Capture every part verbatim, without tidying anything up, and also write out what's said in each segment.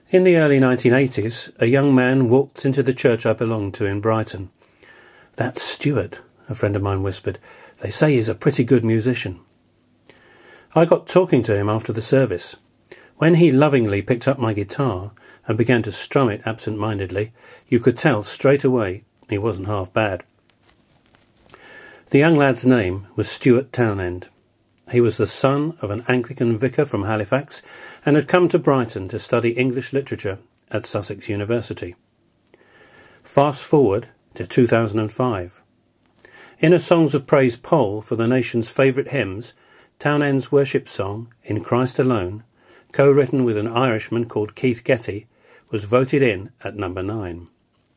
In the early nineteen eighties, a young man walked into the church I belonged to in Brighton. "That's Stuart," a friend of mine whispered. "They say he's a pretty good musician." I got talking to him after the service. When he lovingly picked up my guitar and began to strum it absent-mindedly, you could tell straight away he wasn't half bad. The young lad's name was Stuart Townend. He was the son of an Anglican vicar from Halifax and had come to Brighton to study English literature at Sussex University. Fast forward to two thousand five. In a Songs of Praise poll for the nation's favourite hymns, Townend's worship song, In Christ Alone, co-written with an Irishman called Keith Getty, was voted in at number nine.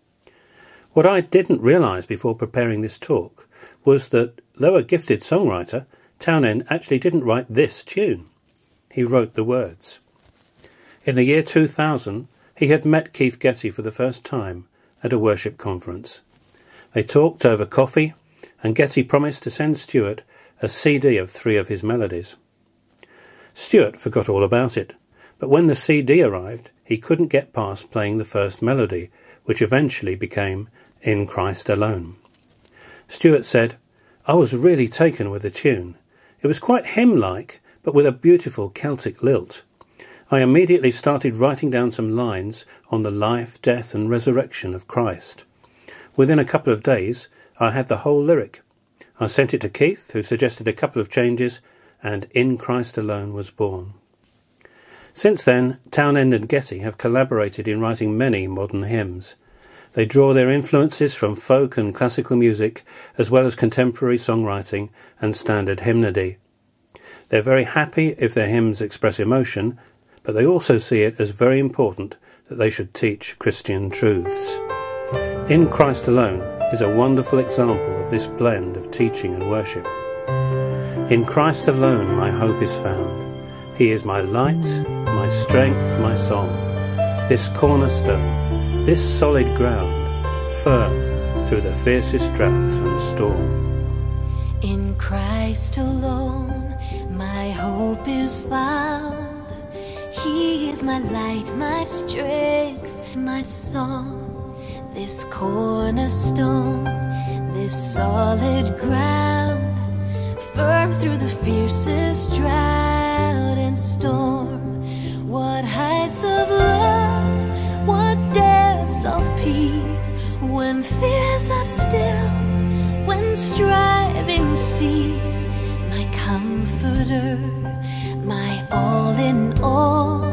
What I didn't realise before preparing this talk was that, though a gifted songwriter, Townend actually didn't write this tune. He wrote the words. In the year two thousand, he had met Keith Getty for the first time at a worship conference. They talked over coffee, and Getty promised to send Stuart a C D of three of his melodies. Stuart forgot all about it, but when the C D arrived, he couldn't get past playing the first melody, which eventually became In Christ Alone. Stuart said, "I was really taken with the tune. It was quite hymn-like, but with a beautiful Celtic lilt. I immediately started writing down some lines on the life, death and resurrection of Christ. Within a couple of days, I had the whole lyric. I sent it to Keith, who suggested a couple of changes, and In Christ Alone was born." Since then, Townend and Getty have collaborated in writing many modern hymns. They draw their influences from folk and classical music, as well as contemporary songwriting and standard hymnody. They're very happy if their hymns express emotion, but they also see it as very important that they should teach Christian truths. In Christ Alone is a wonderful example of this blend of teaching and worship. In Christ alone my hope is found. He is my light, my strength, my song, this cornerstone, this solid ground, firm through the fiercest drought and storm. In Christ alone my hope is found. He is my light, my strength, my song, this cornerstone, this solid ground, firm through the fiercest drought and storm. What heights of love, what depths of peace, when fears are still, when striving cease. My comforter, my all in all,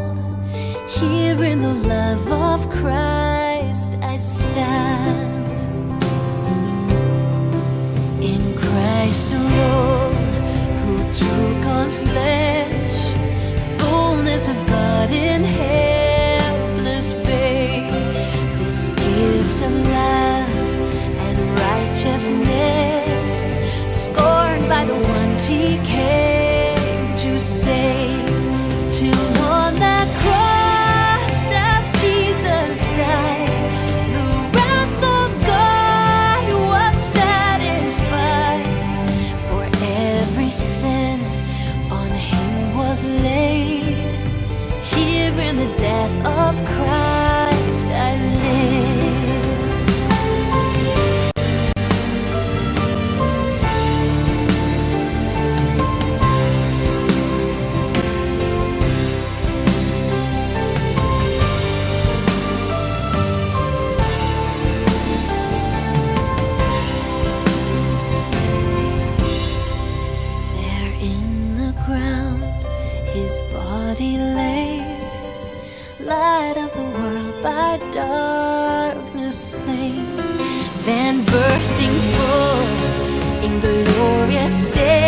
here in the love of Christ I stand. In Christ alone, who took on flesh, fullness of God in helpless babe, this gift of love and righteousness, scorned by the ones he came to save, till on that cross as Jesus died, the wrath of God was satisfied. For every sin on him was laid, here in the death of Christ I live. There in the ground his body lay, light of the world by darkness slain, then bursting forth in glorious day.